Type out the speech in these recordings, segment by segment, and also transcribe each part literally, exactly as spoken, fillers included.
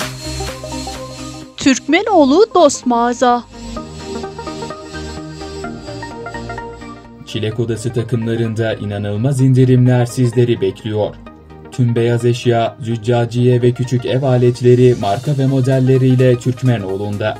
Türkmenoğlu Dost Mağaza. Çilek Odası takımlarında inanılmaz indirimler sizleri bekliyor. Tüm beyaz eşya, züccaciye ve küçük ev aletleri marka ve modelleriyle Türkmenoğlu'nda.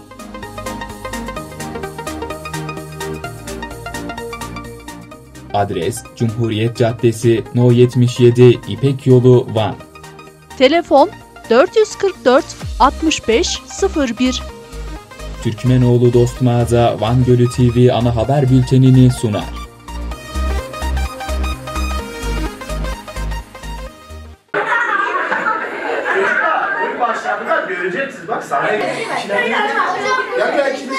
Adres: Cumhuriyet Caddesi, No yetmiş yedi, İpek Yolu, Van. Telefon dört yüz kırk dört altmış beş sıfır bir. Türkmenoğlu Dost Mağaza, Van Gölü T V ana haber bültenini sunar. Başlarında göreceksiniz. Bak sahneye gel gel ikimiz.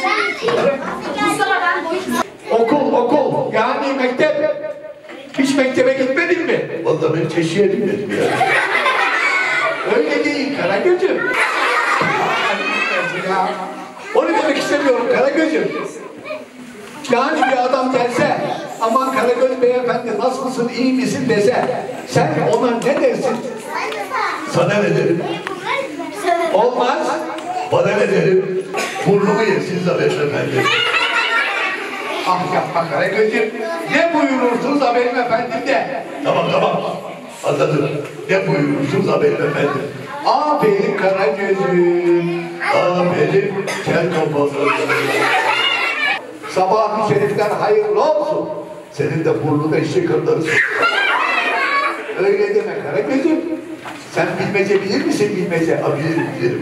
Okul okul yani mektep. Hiç mektebe gitmedin mi? Vallahi ben teşhiye dinledim ya. Öyle değil Karagöz'üm. Ya, onu demek istemiyorum Karagöz'üm. Yani bir adam gelse, aman Karagöz beyefendi nasılsın, iyi misin dese, sen ona ne dersin? Sana ne derim? Olmaz. Bana ne derim? Burnumu yersiniz haber efendim. Ah yapma Karagöz'üm. Ne buyurursunuz haberim efendim de. Tamam tamam. Anladım. Ne buyurursunuz haber efendim? Aferin Karagöz'üm. Aferin kel kafalı. Sabah-ı şerifler hayırlı olsun. Senin de burnunda eşek arıları. Öyle deme Karagöz'üm. Sen bilmece bilir misin bilmece? Ha bilirim bilirim.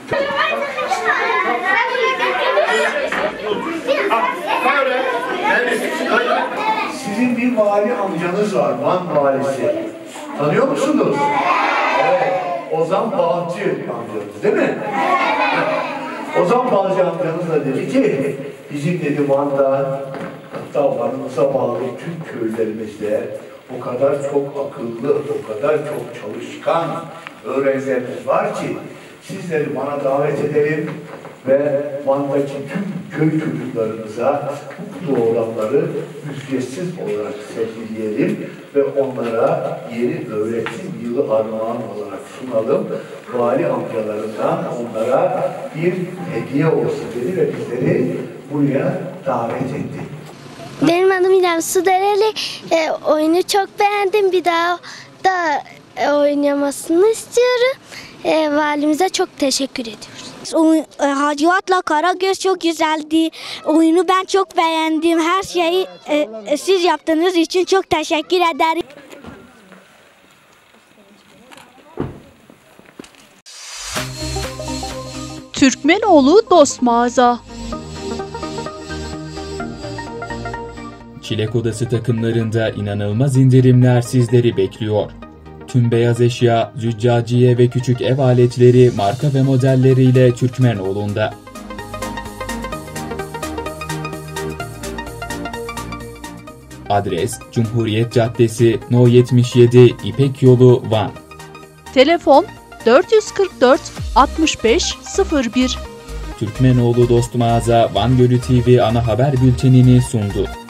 Sizin bir vali amcanız var, Van valisi. Tanıyor musunuz? Evet, Ozan Balcı amcanız değil mi? Ozan Balcı amcanız da dedi ki, bizim dedi Van'da, hatta Van'ımıza bağlı tüm köylerimizde o kadar çok akıllı, o kadar çok çalışkan öğrencilerimiz var ki, sizleri Van'a davet edelim ve Van'daki tüm köy çocuklarımıza bu programları ücretsiz olarak sergileyelim ve onlara yeni öğretim yılı armağan olarak sunalım. Vali amcalarından onlara bir hediye olsun dedi ve bizleri buraya davet etti. Benim adım İrem Sudereli. E, oyunu çok beğendim. Bir daha da e, oynamasını istiyorum. E, valimize çok teşekkür ediyoruz. E, Hacivat'la Karagöz çok güzeldi. Oyunu ben çok beğendim. Her şeyi e, e, siz yaptığınız için çok teşekkür ederim. Türkmenoğlu Dost Mağaza. Çilek Odası takımlarında inanılmaz indirimler sizleri bekliyor. Tüm beyaz eşya, züccaciye ve küçük ev aletleri marka ve modelleriyle Türkmenoğlu'nda. Adres: Cumhuriyet Caddesi, No yetmiş yedi, İpek Yolu, Van. Telefon dört yüz kırk dört altmış beş sıfır bir. Türkmenoğlu Dost Mağaza, Van Gölü T V ana haber bültenini sundu.